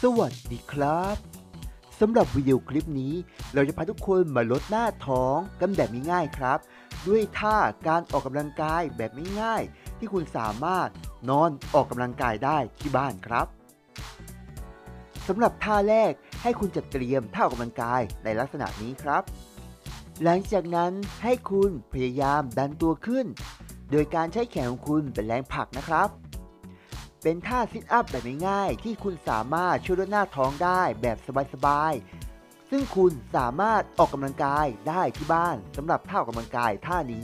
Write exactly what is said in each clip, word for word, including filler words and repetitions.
สวัสดีครับสำหรับวิดีโอคลิปนี้เราจะพาทุกคนมาลดหน้าท้องกันแบบง่ายๆครับด้วยท่าการออกกำลังกายแบบง่ายๆที่คุณสามารถนอนออกกำลังกายได้ที่บ้านครับสำหรับท่าแรกให้คุณจัดเตรียมท่าออกกำลังกายในลักษณะนี้ครับหลังจากนั้นให้คุณพยายามดันตัวขึ้นโดยการใช้แขนของคุณเป็นแรงผลักนะครับเป็นท่าซิทอัพแบบง่ายๆที่คุณสามารถช่วยลดหน้าท้องได้แบบสบายๆซึ่งคุณสามารถออกกำลังกายได้ที่บ้านสำหรับท่าออกกำลังกายท่านี้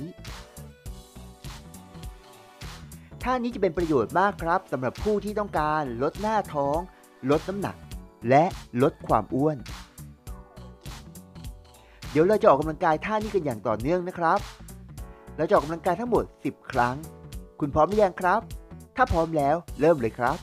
ท่านี้จะเป็นประโยชน์มากครับสำหรับผู้ที่ต้องการลดหน้าท้องลดน้ำหนักและลดความอ้วนเดี๋ยวเราจะออกกำลังกายท่านี้กันอย่างต่อเนื่องนะครับเราจะออกกำลังกายทั้งหมดสิบครั้งคุณพร้อมหรือยังครับถ้าพร้อมแล้วเริ่มเลยครับ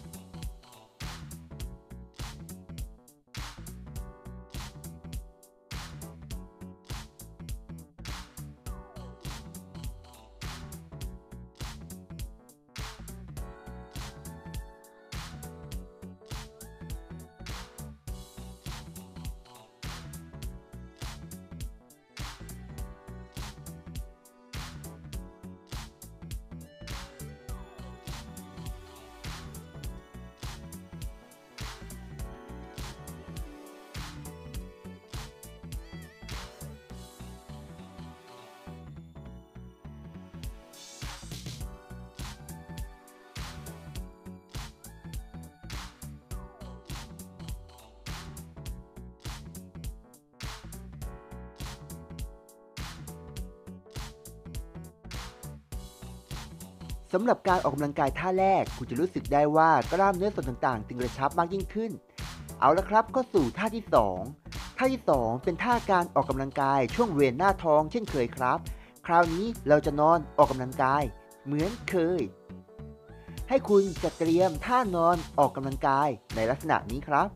สำหรับการออกกำลังกายท่าแรกคุณจะรู้สึกได้ว่ากล้ามเนื้อส่วนต่างๆตึงกระชับมากยิ่งขึ้นเอาละครับก็สู่ท่าที่สองท่าที่สองเป็นท่าการออกกำลังกายช่วงบริเวณหน้าท้องเช่นเคยครับคราวนี้เราจะนอนออกกำลังกายเหมือนเคยให้คุณจัดเตรียมท่านอนออกกำลังกายในลักษณะนี้ครับ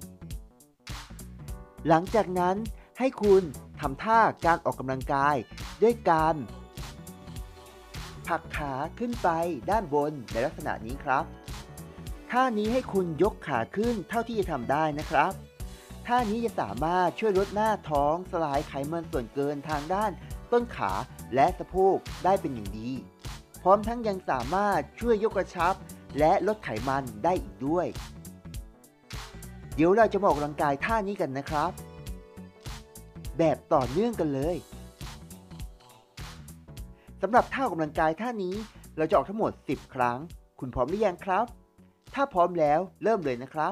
หลังจากนั้นให้คุณทำท่าการออกกำลังกายด้วยการผลักขาขึ้นไปด้านบนในลักษณะนี้ครับท่านี้ให้คุณยกขาขึ้นเท่าที่จะทำได้นะครับท่านี้จะสามารถช่วยลดหน้าท้องสลายไขมันส่วนเกินทางด้านต้นขาและสะโพกได้เป็นอย่างดีพร้อมทั้งยังสามารถช่วยยกกระชับและลดไขมันได้อีกด้วยเดี๋ยวเราจะมาออกกำลังกายท่านี้กันนะครับแบบต่อเนื่องกันเลยสำหรับท่าออกกำลังกายท่านี้เราจะออกทั้งหมดสิบครั้งคุณพร้อมหรือยังครับถ้าพร้อมแล้วเริ่มเลยนะครับ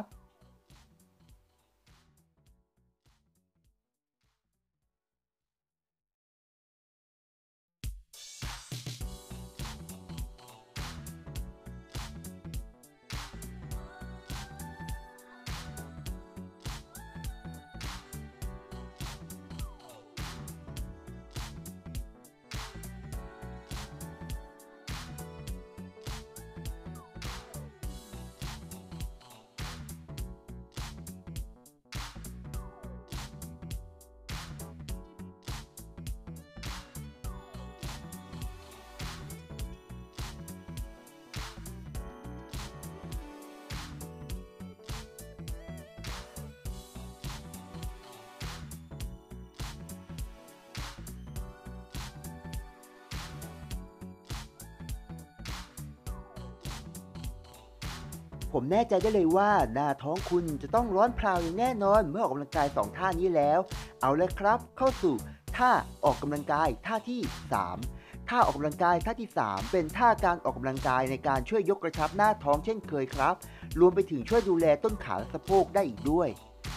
ผมแน่ใจได้เลยว่าหน้าท้องคุณจะต้องร้อนเผาอย่างแน่นอนเมื่อออกกำลังกายสองท่านี้แล้วเอาเลยครับเข้าสู่ท่าออกกำลังกายท่าที่สามท่าออกกำลังกายท่าที่สามเป็นท่าการออกกำลังกายในการช่วยยกกระชับหน้าท้องเช่นเคยครับรวมไปถึงช่วยดูแลต้นขาและสะโพกได้อีกด้วย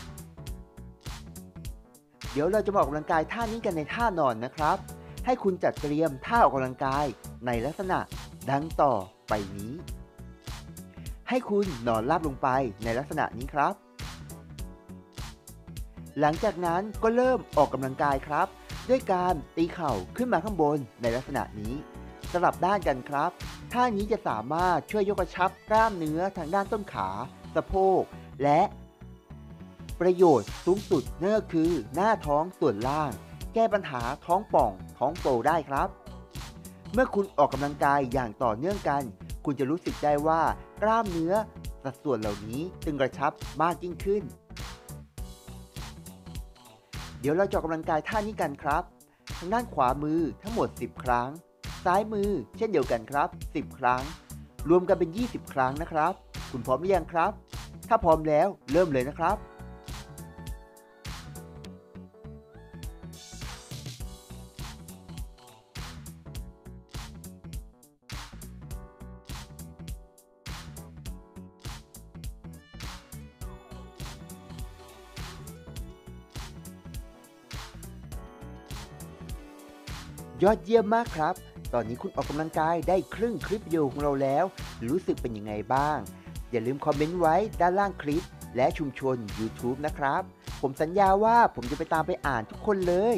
เดี๋ยวเราจะมาออกกำลังกายท่านี้กันในท่านอนนะครับให้คุณจัดเตรียมท่าออกกำลังกายในลักษณะดังต่อไปนี้ให้คุณนอนราบลงไปในลักษณะนี้ครับหลังจากนั้นก็เริ่มออกกำลังกายครับด้วยการตีเข่าขึ้นมาข้างบนในลักษณะนี้สลับด้านกันครับท่านี้จะสามารถช่วยยกกระชับกล้ามเนื้อทางด้านต้นขาสะโพกและ ประโยชน์สูงสุดนั่นก็คือหน้าท้องส่วนล่างแก้ปัญหาท้องป่องท้องโตได้ครับเมื่อคุณออกกำลังกายอย่างต่อเนื่องกันคุณจะรู้สึกได้ว่ากล้ามเนื้อสัดส่วนเหล่านี้ตึงกระชับมากยิ่งขึ้นเดี๋ยวเราจะออกกำลังกายท่านี้กันครับทางด้านขวามือทั้งหมดสิบครั้งซ้ายมือเช่นเดียวกันครับสิบครั้งรวมกันเป็นยี่สิบครั้งนะครับคุณพร้อมหรือยังครับถ้าพร้อมแล้วเริ่มเลยนะครับยอดเยี่ยมมากครับตอนนี้คุณออกกำลังกายได้ครึ่งคลิปวิดีโอของเราแล้วรู้สึกเป็นยังไงบ้างอย่าลืมคอมเมนต์ไว้ด้านล่างคลิปและชุมชน YouTube นะครับผมสัญญาว่าผมจะไปตามไปอ่านทุกคนเลย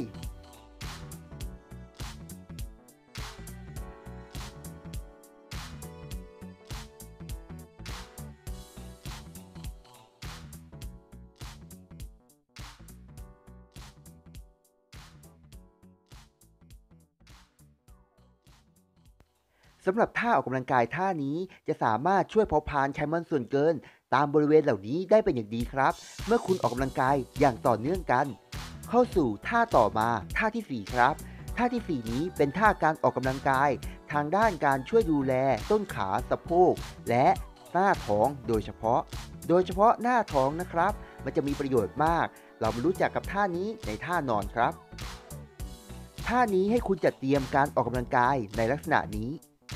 สำหรับท่าออกกำลังกายท่านี้จะสามารถช่วยเผาผลาญไขมันส่วนเกินตามบริเวณเหล่านี้ได้เป็นอย่างดีครับเมื่อคุณออกกำลังกายอย่างต่อเนื่องกันเข้าสู่ท่าต่อมาท่าที่สี่ครับท่าที่สี่นี้เป็นท่าการออกกำลังกายทางด้านการช่วยดูแลต้นขาสะโพกและหน้าท้องโดยเฉพาะโดยเฉพาะหน้าท้องนะครับมันจะมีประโยชน์มากเรามารู้จักกับท่านี้ในท่านอนครับท่านี้ให้คุณจัดเตรียมการออกกำลังกายในลักษณะนี้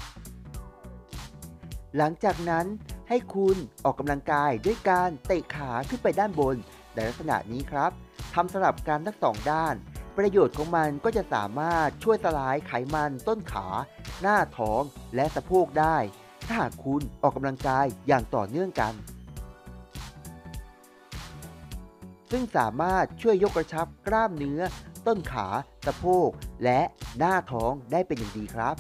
หลังจากนั้นให้คุณออกกำลังกายด้วยการเตะขาขึ้นไปด้านบนในลักษณะนี้ครับทำสลับกันทั้งสองด้านประโยชน์ของมันก็จะสามารถช่วยสลายไขมันต้นขาหน้าท้องและสะโพกได้ถ้าหากคุณออกกำลังกายอย่างต่อเนื่องกันซึ่งสามารถช่วยยกกระชับกล้ามเนื้อต้นขาสะโพกและหน้าท้องได้เป็นอย่างดีครับ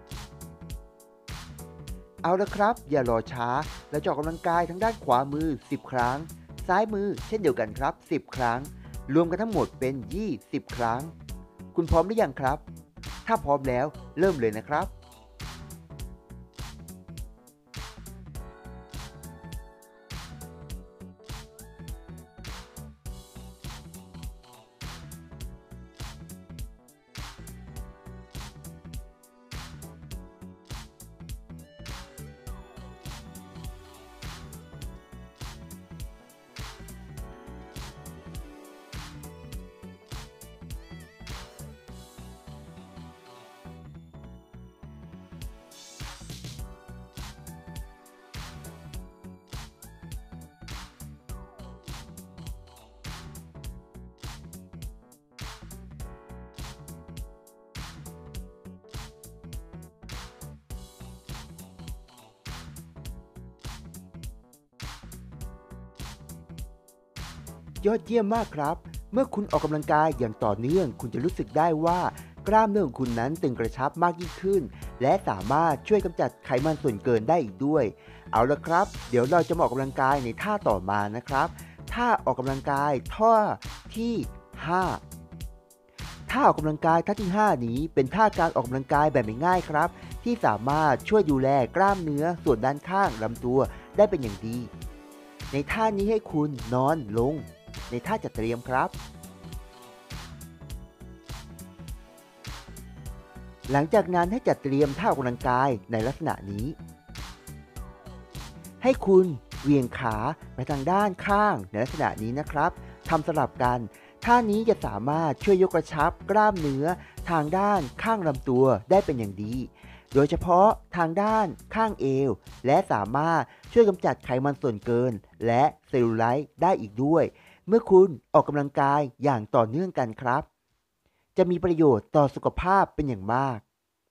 เอาละครับอย่ารอช้าแล้วจะออกกำลังกายทั้งด้านขวามือสิบครั้งซ้ายมือเช่นเดียวกันครับสิบครั้งรวมกันทั้งหมดเป็นยี่สิบครั้งคุณพร้อมหรือยังครับถ้าพร้อมแล้วเริ่มเลยนะครับ ยอดเยี่ยมมากครับเมื่อคุณออกกำลังกายอย่างต่อเนื่องคุณจะรู้สึกได้ว่ากล้ามเนื้อของคุณนั้นตึงกระชับมากยิ่งขึ้นและสามารถช่วยกำจัดไขมันส่วนเกินได้อีกด้วยเอาละครับเดี๋ยวเราจะมาออกกำลังกายในท่าต่อมานะครับท่าออกกำลังกายท่าที่ห้าท่าออกกำลังกายท่าที่ห้านี้เป็นท่าการออกกำลังกายแบบง่ายๆครับที่สามารถช่วยดูแลกล้ามเนื้อส่วนด้านข้างลำตัวได้เป็นอย่างดีในท่านี้ให้คุณนอนลงในท่าจัดเตรียมครับหลังจากนั้นให้จัดเตรียมท่าออกกำลังกายในลักษณะนี้ให้คุณเหวี่ยงขาไปทางด้านข้างในลักษณะนี้นะครับทำสลับกันท่านี้จะสามารถช่วยยกกระชับกล้ามเนื้อทางด้านข้างลำตัวได้เป็นอย่างดีโดยเฉพาะทางด้านข้างเอวและสามารถช่วยกำจัดไขมันส่วนเกินและเซลลูไลท์ได้อีกด้วยเมื่อคุณออกกำลังกายอย่างต่อเนื่องกันครับจะมีประโยชน์ต่อสุขภาพเป็นอย่างมาก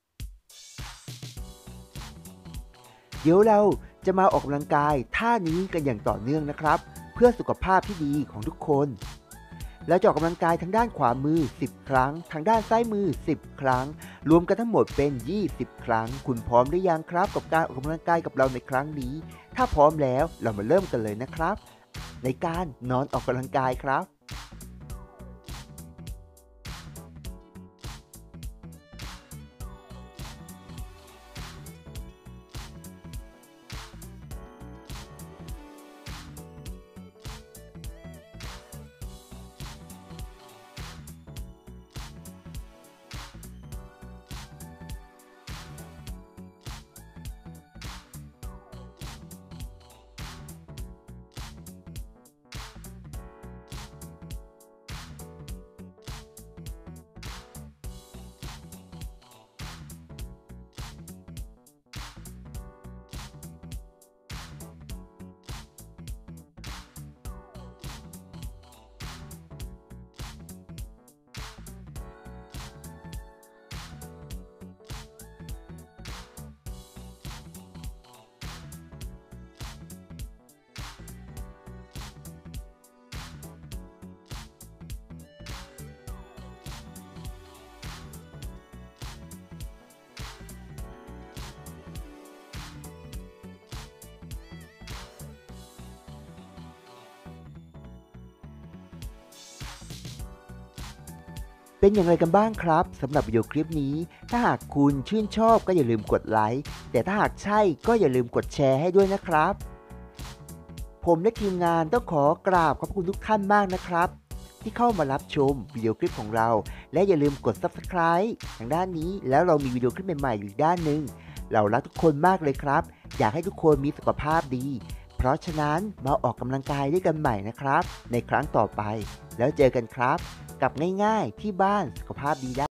เดี๋ยวเราจะมาออกกำลังกายท่านี้กันอย่างต่อเนื่องนะครับเพื่อสุขภาพที่ดีของทุกคนแล้วจะออกกำลังกายทางด้านขวามือสิบครั้งทางด้านซ้ายมือสิบครั้งรวมกันทั้งหมดเป็นยี่สิบครั้งคุณพร้อมหรือยังครับกับการออกกำลังกายกับเราในครั้งนี้ถ้าพร้อมแล้วเรามาเริ่มกันเลยนะครับในการนอนออกกำลังกายครับเป็นอย่างไรกันบ้างครับสำหรับวิดีโอคลิปนี้ถ้าหากคุณชื่นชอบก็อย่าลืมกดไลค์แต่ถ้าหากใช่ก็อย่าลืมกดแชร์ให้ด้วยนะครับผมและทีมงานต้องขอกราบขอบคุณทุกท่านมากนะครับที่เข้ามารับชมวิดีโอคลิปของเราและอย่าลืมกด ซับสไครบ์ ทางด้านนี้แล้วเรามีวิดีโอคลิปใหม่ๆอยู่อีกด้านหนึ่งเรารักทุกคนมากเลยครับอยากให้ทุกคนมีสุขภาพดีเพราะฉะนั้นมาออกกำลังกายด้วยกันใหม่นะครับในครั้งต่อไปแล้วเจอกันครับกับง่ายๆที่บ้านสุขภาพดีได้